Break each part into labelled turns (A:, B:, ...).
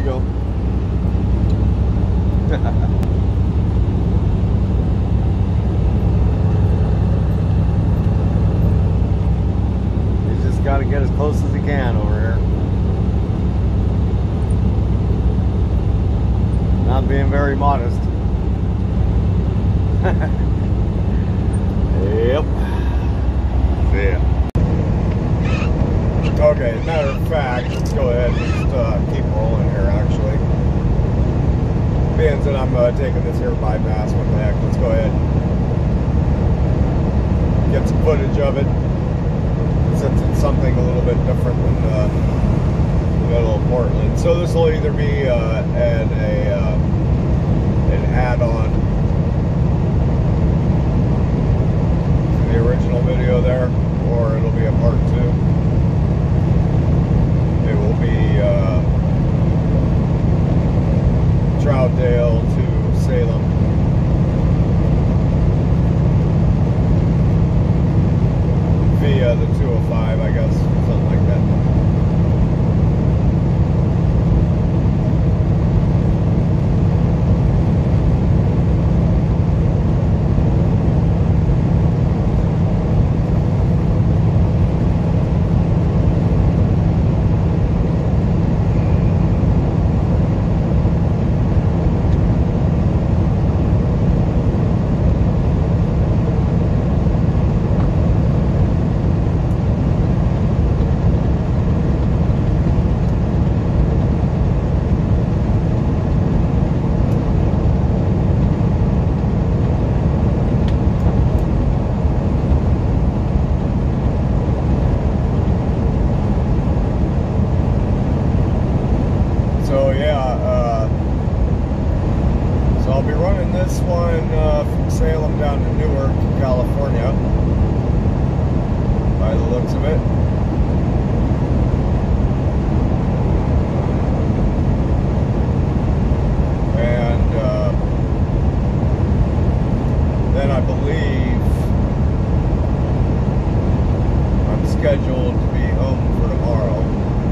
A: we go. He's just got to get as close as he can over here. Not being very modest. Yep. See ya. Okay, as a matter of fact, let's go ahead and just keep rolling here, actually. Being that I'm taking this here bypass, what the heck, let's go ahead and get some footage of it, since it's something a little bit different than the middle of Portland. So this will either be an add-on to the original video there, or it'll be a part 2. It will be Troutdale to Salem. Via the 205, I guess, something like that. So I'll be running this one from Salem down to Newark, California, by the looks of it. And then I believe I'm scheduled to be home for tomorrow.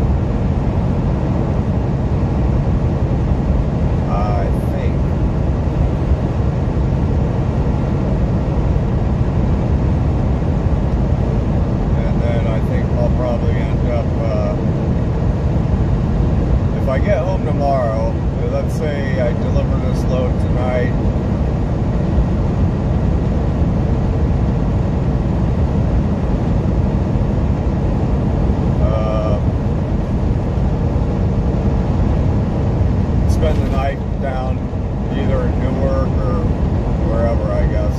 A: If I get home tomorrow, let's say I deliver this load tonight, spend the night down either in Newark or wherever, I guess,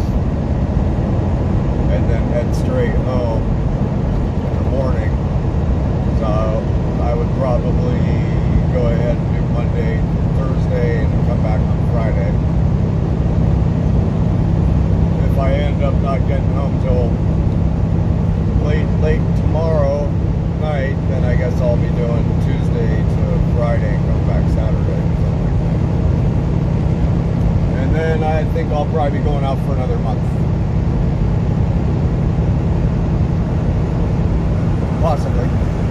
A: and then head straight home in the morning. So I would probably go ahead and do Monday, Thursday, and come back on Friday. If I end up not getting home till late tomorrow night, then I guess I'll be doing Tuesday to Friday and come back Saturday. And then I think I'll probably be going out for another month. Possibly.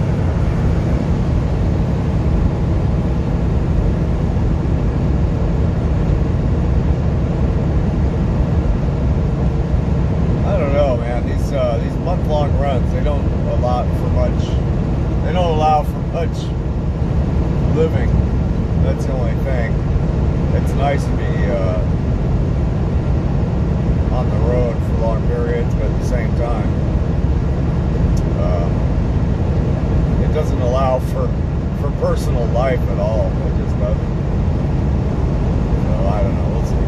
A: These month-long runs, they don't allow for much. They don't allow for much living. That's the only thing. It's nice to be on the road for long periods, but at the same time, it doesn't allow for personal life at all. It just doesn't. So I don't know. We'll see.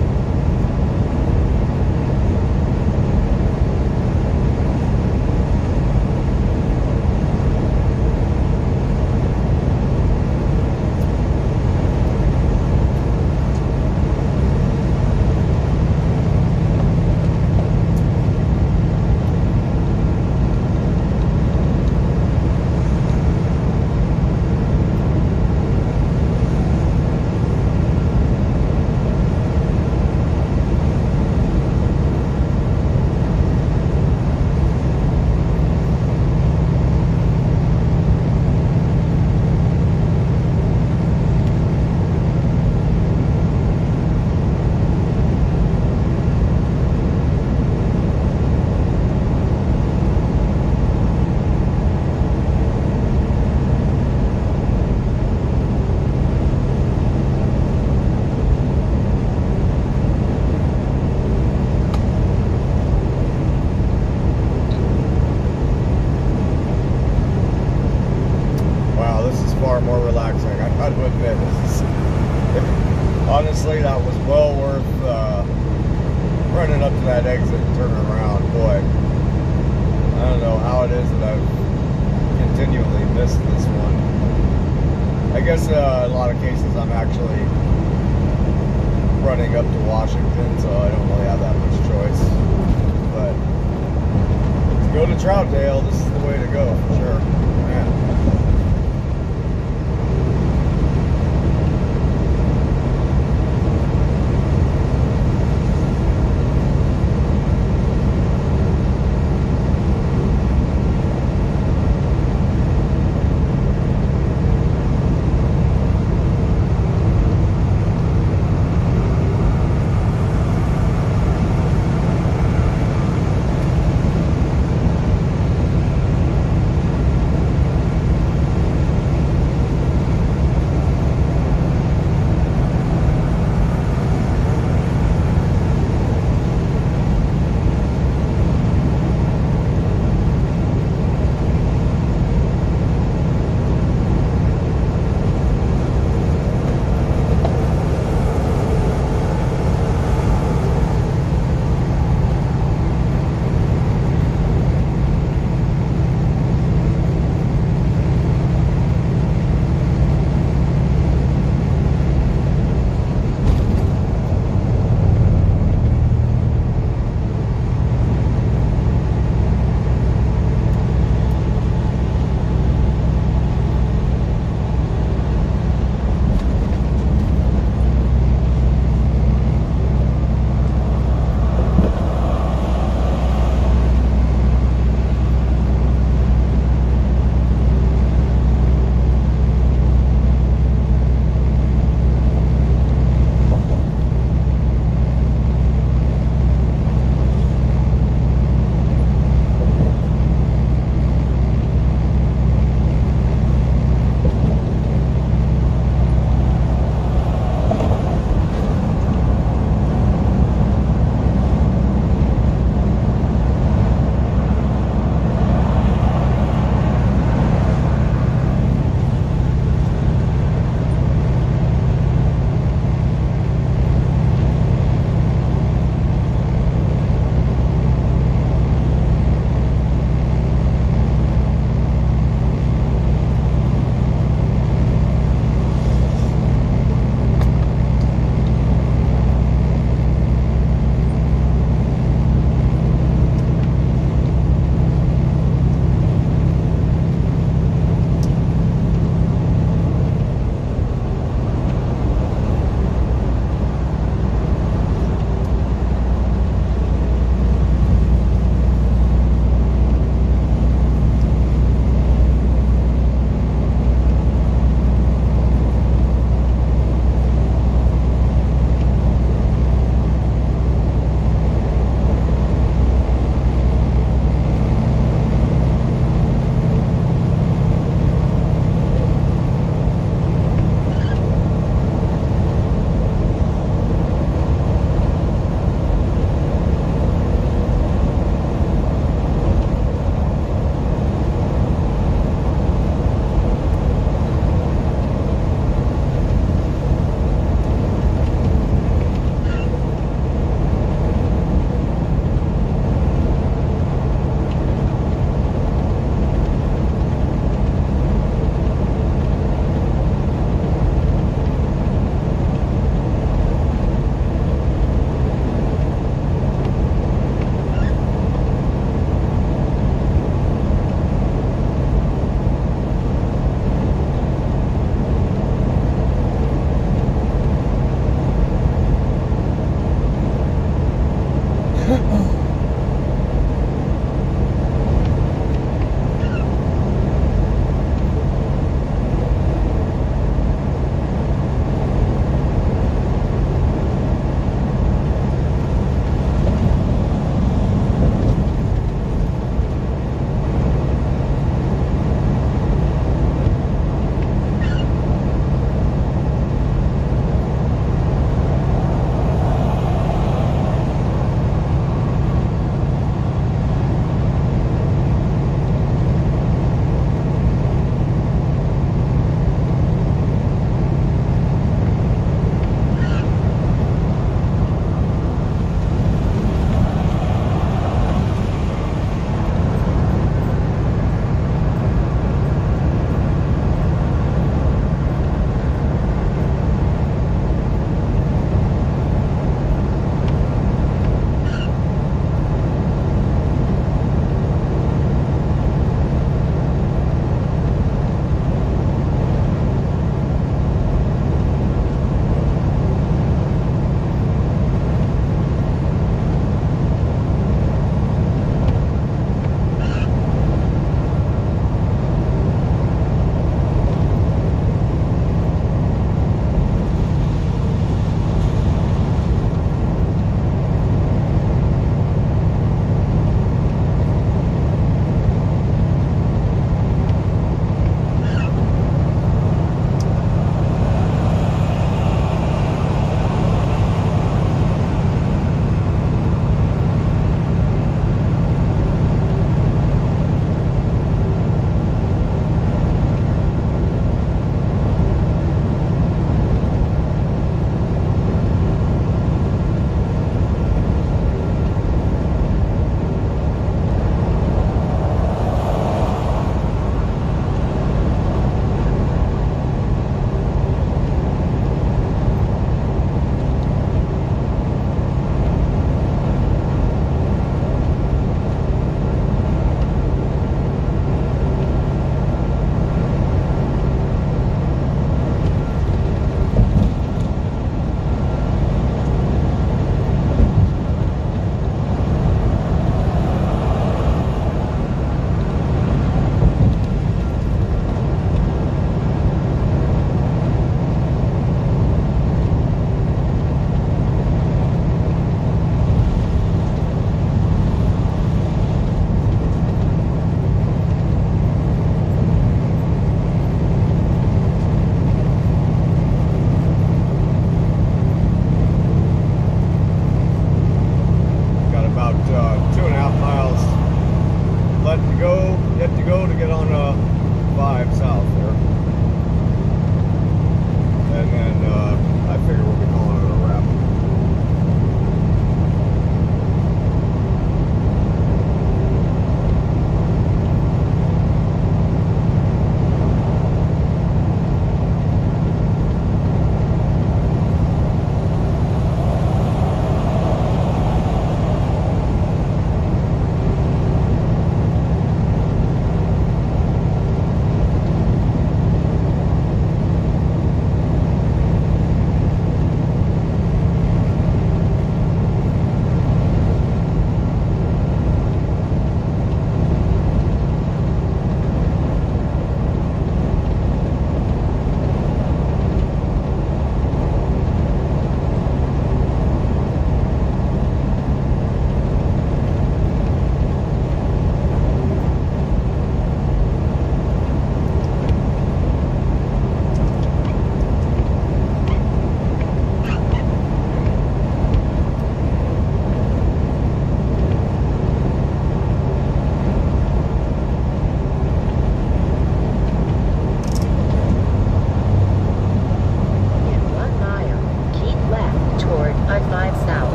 A: far more relaxing. I got to admit, honestly, that was well worth running up to that exit and turning around. Boy, I don't know how it is that I've continually missed this one. I guess in a lot of cases I'm actually running up to Washington, so I don't really have that much choice. But to go to Troutdale, this is the way to go for sure. Man.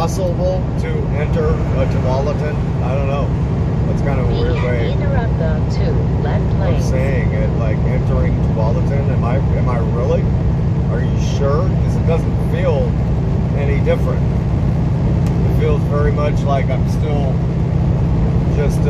A: possible to enter a Tualatin? I don't know. That's kind of a weird way
B: Interrupt the 2 left
A: of
B: lane.
A: saying it, like entering Tualatin. Am I really? Are you sure? Because it doesn't feel any different. It feels very much like I'm still just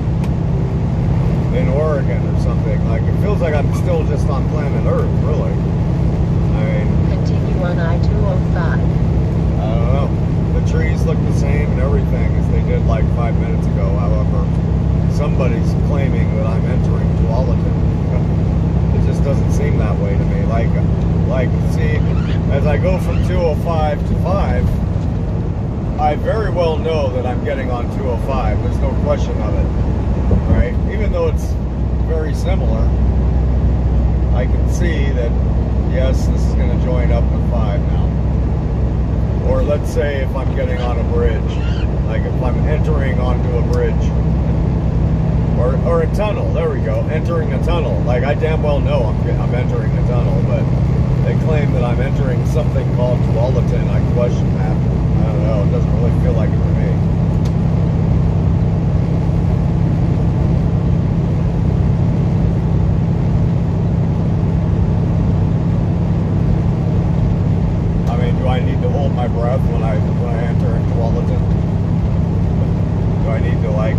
A: in Oregon or something. Like it feels like I'm still just on planet Earth, really. I mean,
B: Continue on I-205.
A: I don't know. The trees look the same and everything as they did like 5 minutes ago. However, somebody's claiming that I'm entering Tualatin. It just doesn't seem that way to me. Like, see, as I go from 205 to 5, I very well know that I'm getting on 205. There's no question of it, right? Even though it's very similar, I can see that, yes, this is going to join up with 5 now. Or let's say if I'm getting on a bridge, like if I'm entering onto a bridge, or a tunnel, there we go, entering a tunnel. Like I damn well know I'm entering a tunnel, but they claim that I'm entering something called Tualatin. I question that. I don't know, it doesn't really feel like it to me. Do I need to hold my breath when I enter into Tualatin? Do I need to like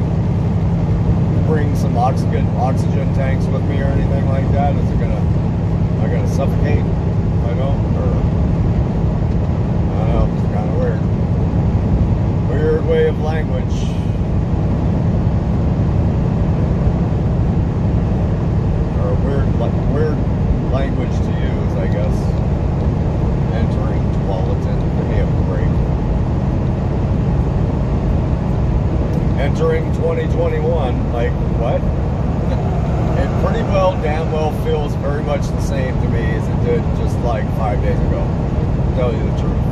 A: bring some oxygen tanks with me or anything like that? Is it am I gonna suffocate? I don't, or I don't know. It's kind of weird. Weird way of language. Or weird language to use, I guess. Entering Tualatin. Give me a break. Entering 2021, like what? It pretty well, damn well feels very much the same to me as it did just like 5 days ago, to tell you the truth.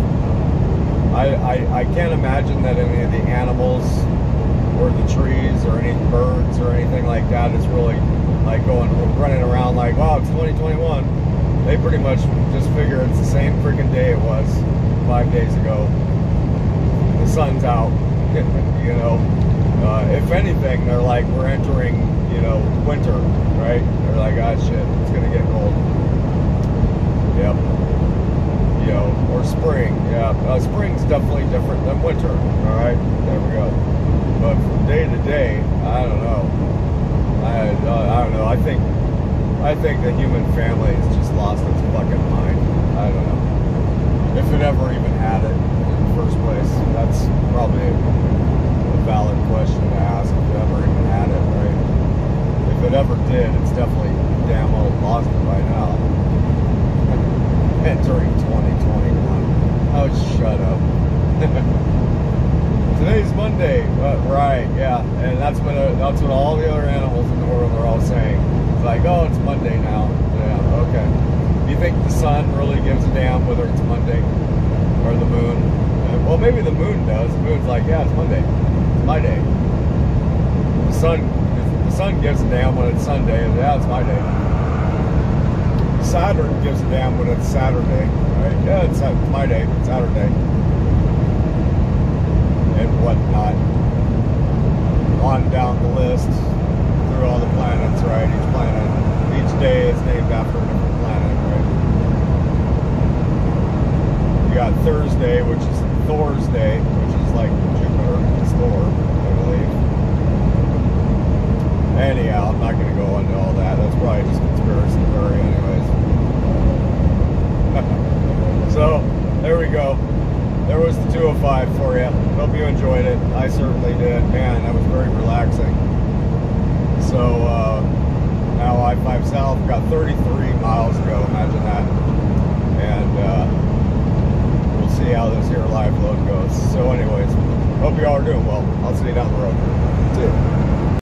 A: I can't imagine that any of the animals or the trees or any birds or anything like that is really like running around like, wow, it's 2021. They pretty much just figure it's the same freaking day it was 5 days ago. The sun's out, you know. If anything, they're like, we're entering, you know, winter, right? They're like, ah, shit, it's gonna get cold. Yep. You know, or spring. Yeah, spring's definitely different than winter. All right, there we go. But from day to day, I don't know. I don't know. I think the human family has just lost its fucking mind. I don't know. If it ever even had it in the first place. That's probably a valid question to ask, if it ever even had it, right? If it ever did, it's definitely damn well lost it by now. Entering 2021. Oh, shut up. Today's Monday. Right, yeah. And that's what all the other animals in the world are all saying. It's like, oh, it's Monday now. Yeah, okay. Do you think the sun really gives a damn whether it's Monday or the moon? Well, maybe the moon does. The moon's like, yeah, it's Monday. It's my day. The sun gives a damn when it's Sunday. Yeah, it's my day. Saturn gives a damn when it's Saturday. Right? Yeah, it's my day. It's Saturday. And whatnot. On down the list. Through all the planets, right? Each planet, each day is named after a different planet, right? You got Thursday, which is Thor's day, which is like Jupiter, it's Thor, I believe. Anyhow, I'm not going to go into all that. That's probably just conspiracy theory, anyways. So, there we go. There was the 205 for you. Hope you enjoyed it. I certainly did. Man, that was very relaxing. So now I-5 South, got 33 miles to go, imagine that. And we'll see how this here live load goes. So anyways, hope you all are doing well. I'll see you down the road. See you.